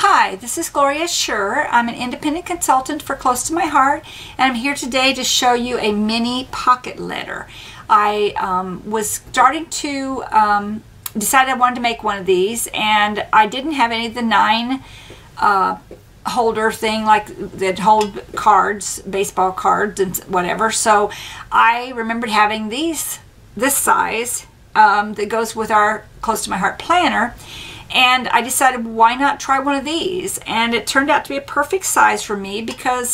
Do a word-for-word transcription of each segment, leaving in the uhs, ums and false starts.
Hi, this is Gloria Schur. I'm an independent consultant for Close to My Heart, and I'm here today to show you a mini pocket letter. I um, was starting to um, decide I wanted to make one of these, and I didn't have any of the nine uh, holder thing like that hold cards, baseball cards and whatever. So I remembered having these this size um, that goes with our Close to My Heart planner. And I decided, why not try one of these? And it turned out to be a perfect size for me because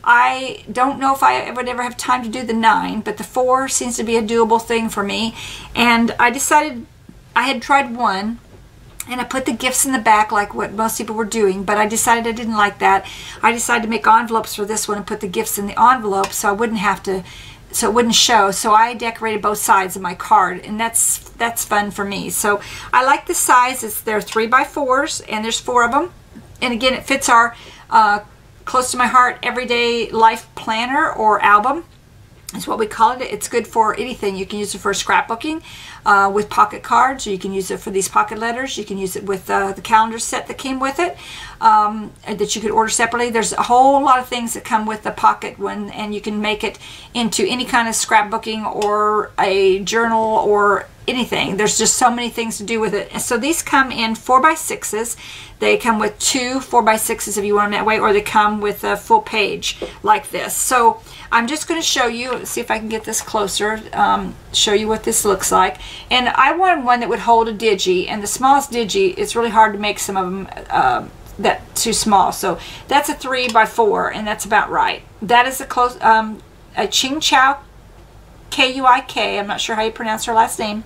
I don't know if I would ever have time to do the nine, but the four seems to be a doable thing for me. And I decided, I had tried one, and I put the gifts in the back like what most people were doing, but I decided I didn't like that. I decided to make envelopes for this one and put the gifts in the envelope so I wouldn't have to, so it wouldn't show. So I decorated both sides of my card, and that's that's fun for me. So I like the size. It's they're three by fours, and there's four of them. And again, it fits our uh, Close to My Heart Everyday Life Planner or album. Is what we call it. It's good for anything. You can use it for scrapbooking uh, with pocket cards. Or you can use it for these pocket letters. You can use it with uh, the calendar set that came with it um, that you could order separately. There's a whole lot of things that come with the pocket one, and you can make it into any kind of scrapbooking or a journal or anything. There's just so many things to do with it. And so these come in four by sixes. They come with two four by sixes if you want them that way, or they come with a full page like this. So I'm just going to show you, see if I can get this closer, um, show you what this looks like. And I wanted one that would hold a digi, and the smallest digi, it's really hard to make some of them uh, that too small. So that's a three by four, and that's about right. That is a close, um, a Ching Chow K U I K. I'm not sure how you pronounce her last name.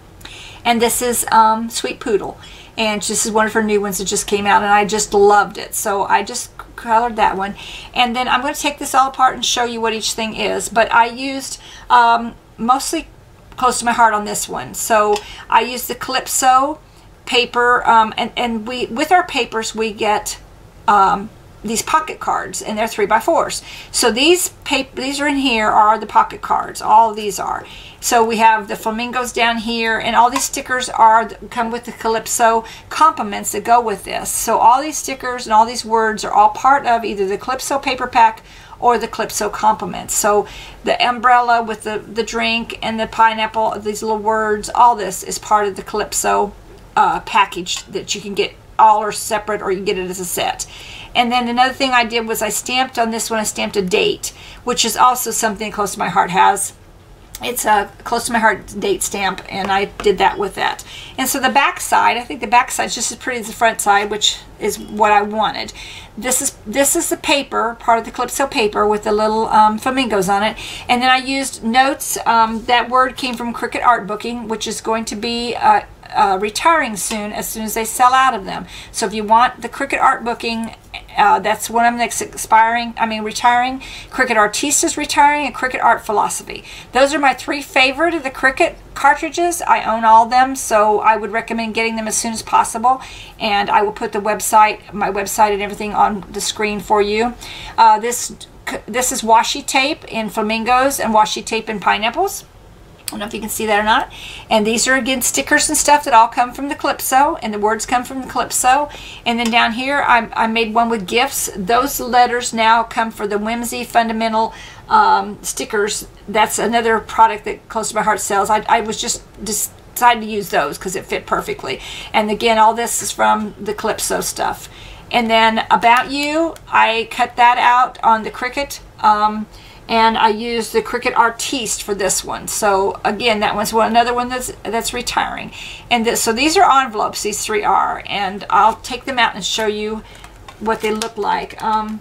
And this is um, Sweet Poodle, and this is one of her new ones that just came out, and I just loved it. So I just colored that one, and then I'm going to take this all apart and show you what each thing is. But I used um, mostly Close to My Heart on this one. So I used the Calypso paper, um, and and we with our papers we get um, these pocket cards, and they're three by fours. So these paper these are in here are the pocket cards. All of these are. So we have the flamingos down here, and all these stickers are come with the Calypso compliments that go with this. So all these stickers and all these words are all part of either the Calypso paper pack or the Calypso compliments. So the umbrella with the, the drink and the pineapple, these little words, all this is part of the Calypso uh, package that you can get all or separate, or you can get it as a set. And then another thing I did was I stamped on this one, I stamped a date, which is also something Close to My Heart has. It's a Close to My Heart date stamp, and I did that with that. And so the back side, I think the back side is just as pretty as the front side, which is what I wanted. This is this is the paper, part of the Calypso paper with the little um, flamingos on it. And then I used notes. Um, that word came from Cricut Art Booking, which is going to be uh, uh, retiring soon as soon as they sell out of them. So if you want the Cricut Art Booking, Uh, that's one of them that's expiring, I mean retiring. Cricut Artista's retiring, and Cricut Art Philosophy. Those are my three favorite of the Cricut cartridges. I own all of them, so I would recommend getting them as soon as possible. And I will put the website, my website and everything on the screen for you. Uh, this, this is washi tape in flamingos and washi tape in pineapples. I don't know if you can see that or not. And these are, again, stickers and stuff that all come from the Calypso, and the words come from the Calypso. And then down here, I, I made one with gifts. Those letters now come for the Whimsy Fundamental um, stickers. That's another product that Close to My Heart sells. I, I was just decided to use those because it fit perfectly. And again, all this is from the Calypso stuff. And then About You, I cut that out on the Cricut. Um, And I used the Cricut Artiste for this one. So again, that one's one, another one that's that's retiring. And this, so these are envelopes. These three are, and I'll take them out and show you what they look like. Um,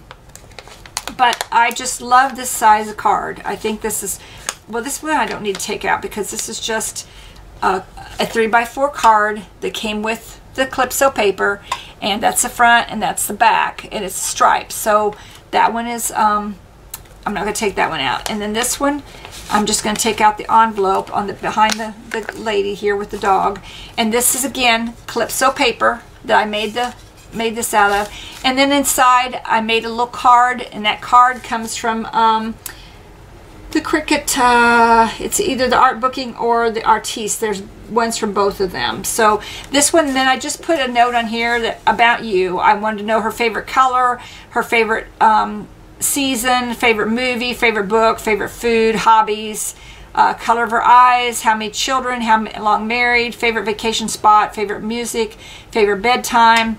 but I just love this size of card. I think this is, well, this one I don't need to take out because this is just a, a three by four card that came with the Calypso paper, and that's the front and that's the back, and it's striped. So that one is. Um, I'm not going to take that one out. And then this one, I'm just going to take out the envelope on the behind the, the lady here with the dog. And this is, again, Calypso paper that I made the made this out of. And then inside, I made a little card, and that card comes from um, the Cricut, uh, it's either the Art Booking or the Artiste. There's ones from both of them. So this one, then I just put a note on here that about you. I wanted to know her favorite color, her favorite um, season, favorite movie, favorite book, favorite food, hobbies, uh, color of her eyes, how many children, how long married, favorite vacation spot, favorite music, favorite bedtime,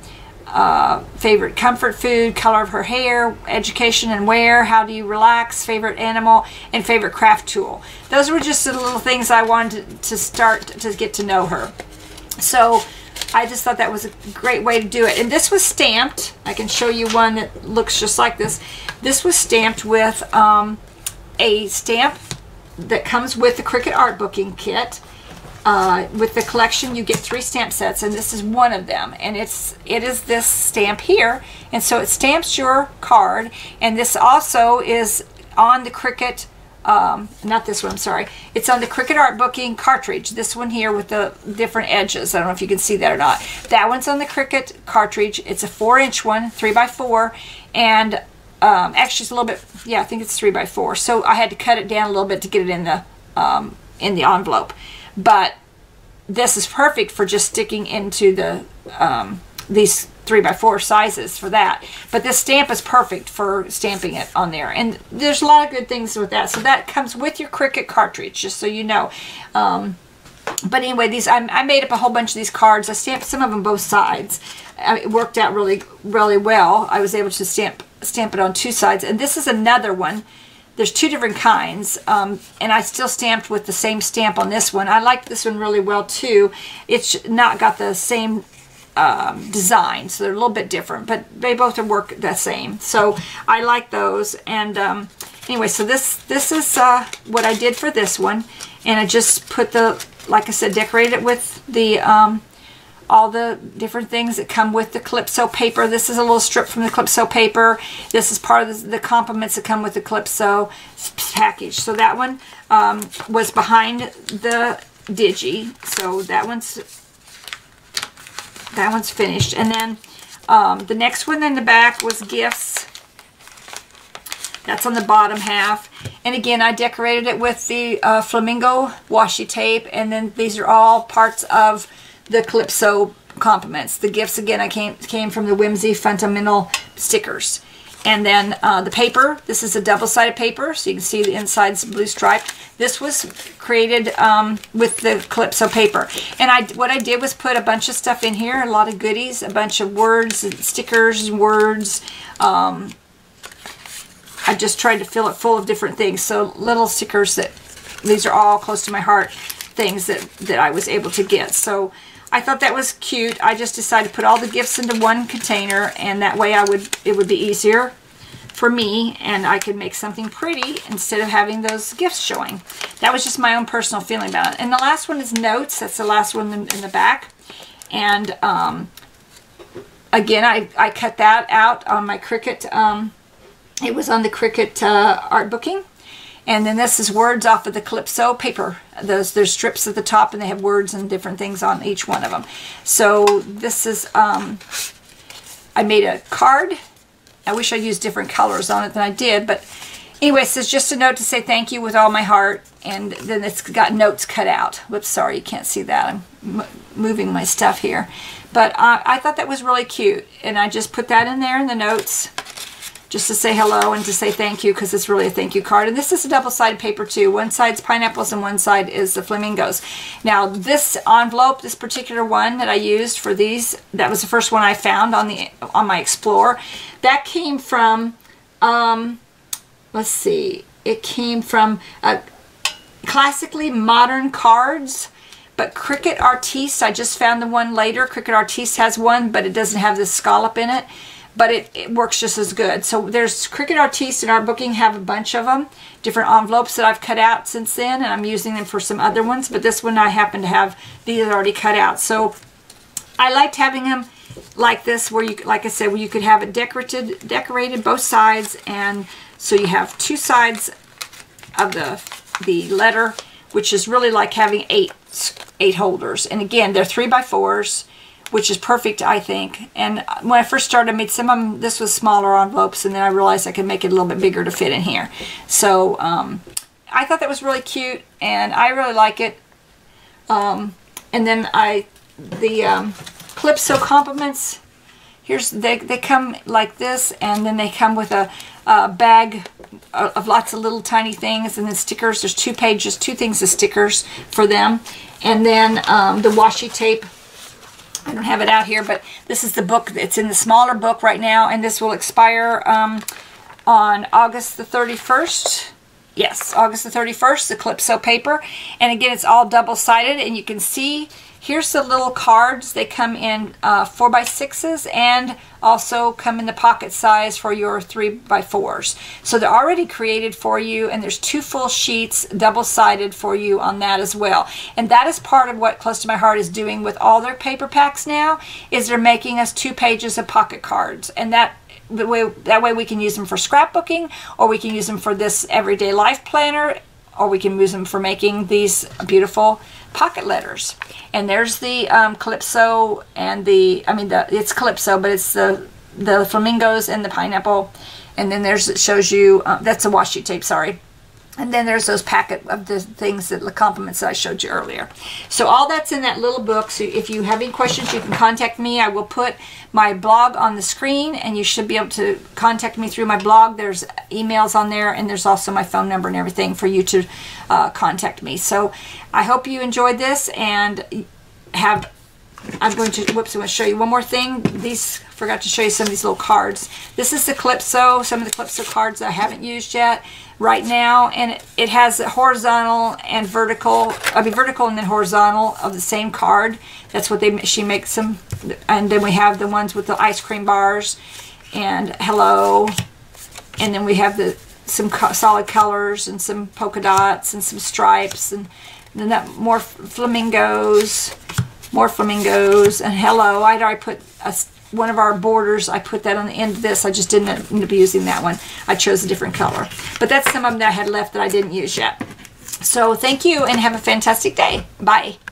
Uh, favorite comfort food, color of her hair, education and wear, how do you relax, favorite animal, and favorite craft tool. Those were just the little things I wanted to, to start to get to know her. So I just thought that was a great way to do it. And this was stamped. I can show you one that looks just like this. This was stamped with um, a stamp that comes with the Cricut Art Booking kit. Uh, with the collection, you get three stamp sets, and this is one of them. And it's it is this stamp here, and so it stamps your card. And this also is on the Cricut, um, not this one, I'm sorry. It's on the Cricut Art Booking cartridge. This one here with the different edges. I don't know if you can see that or not. That one's on the Cricut cartridge. It's a four-inch one, three by four, and um, actually it's a little bit. Yeah, I think it's three by four. So I had to cut it down a little bit to get it in the um, in the envelope. But this is perfect for just sticking into the um, these three by four sizes for that. But this stamp is perfect for stamping it on there. And there's a lot of good things with that. So that comes with your Cricut cartridge, just so you know. Um, but anyway, these I, I made up a whole bunch of these cards. I stamped some of them both sides. I mean, it worked out really, really well. I was able to stamp stamp it on two sides. And this is another one. There's two different kinds, um, and I still stamped with the same stamp on this one. I like this one really well too. It's not got the same um, design, so they're a little bit different, but they both work the same. So I like those. And um, anyway, so this this is uh, what I did for this one, and I just put the, like I said, decorated it with the um, all the different things that come with the Calypso paper. This is a little strip from the Calypso paper. This is part of the, the compliments that come with the Calypso package. So that one um, was behind the Digi. So that one's that one's finished. And then um, the next one in the back was gifts. That's on the bottom half. And again, I decorated it with the uh, Flamingo washi tape. And then these are all parts of the Calypso compliments. The gifts, again, I came came from the Whimsy Fundamental stickers. And then uh, the paper, this is a double-sided paper, so you can see the inside's blue stripe. This was created um, with the Calypso paper. And I, what I did was put a bunch of stuff in here, a lot of goodies, a bunch of words, and stickers, words. Um, I just tried to fill it full of different things. So little stickers that, these are all close to my heart, things that, that I was able to get. So I thought that was cute. I just decided to put all the gifts into one container, and that way I would it would be easier for me, and I could make something pretty instead of having those gifts showing. That was just my own personal feeling about it. And the last one is notes. That's the last one in, in the back. And um, again, I, I cut that out on my Cricut. Um, it was on the Cricut uh, Art Booking. And then this is words off of the Calypso paper. Those There's strips at the top, and they have words and different things on each one of them. So this is, um, I made a card. I wish I used different colors on it than I did. But anyway, this is just a note to say thank you with all my heart. And then it's got notes cut out. Whoops, sorry, you can't see that. I'm m moving my stuff here. But uh, I thought that was really cute. And I just put that in there in the notes, just to say hello and to say thank you, because it's really a thank you card. And this is a double-sided paper too. One side's pineapples and one side is the flamingos. Now this envelope, this particular one that I used for these, that was the first one I found on the on my Explorer. That came from, um, let's see, it came from uh, Classically Modern Cards. But Cricut Artiste, I just found the one later. Cricut Artiste has one, but it doesn't have this scallop in it. But it, it works just as good. So there's Cricut Artiste and Art Booking have a bunch of them, different envelopes that I've cut out since then, and I'm using them for some other ones. But this one I happen to have these already cut out. So I liked having them like this, where you, like I said, where you could have it decorated, decorated both sides, and so you have two sides of the the letter, which is really like having eight eight holders. And again, they're three by fours, which is perfect, I think. And when I first started, I made some of them, this was smaller envelopes, and then I realized I could make it a little bit bigger to fit in here. So um, I thought that was really cute, and I really like it. Um, and then I, the um, Calypso compliments, here's, they, they come like this, and then they come with a, a bag of lots of little tiny things, and then stickers. There's two pages, two things of stickers for them. And then um, the washi tape. I don't have it out here, but this is the book. It's in the smaller book right now, and this will expire um, on August the thirty-first. Yes, August the thirty-first, the Calypso paper. And again, it's all double-sided, and you can see, here's the little cards. They come in uh, four by sixes and also come in the pocket size for your three by fours. So they're already created for you, and there's two full sheets double-sided for you on that as well. And that is part of what Close to My Heart is doing with all their paper packs now, is they're making us two pages of pocket cards. And that the way, that way we can use them for scrapbooking, or we can use them for this everyday life planner, or we can use them for making these beautiful pocket letters. And there's the um, Calypso and the, I mean, the it's Calypso, but it's the the flamingos and the pineapple. And then there's, it shows you, uh, that's a washi tape, sorry. And then there's those packet of the things, that the compliments that I showed you earlier. So all that's in that little book. So if you have any questions, you can contact me. I will put my blog on the screen, and you should be able to contact me through my blog. There's emails on there, and there's also my phone number and everything for you to uh, contact me. So I hope you enjoyed this, and have, I'm going to, whoops, I'm going to show you one more thing. These, forgot to show you some of these little cards. This is the Calypso, some of the Calypso cards that I haven't used yet right now, and it, it has horizontal and vertical, I mean vertical and then horizontal of the same card. That's what they, she makes them. And then we have the ones with the ice cream bars and hello, and then we have the some co solid colors and some polka dots and some stripes, and then that more flamingos, more flamingos, and hello. I'd already put a, one of our borders, I put that on the end of this. I just didn't end up using that one. I chose a different color. But that's some of them that I had left that I didn't use yet. So thank you, and have a fantastic day. Bye.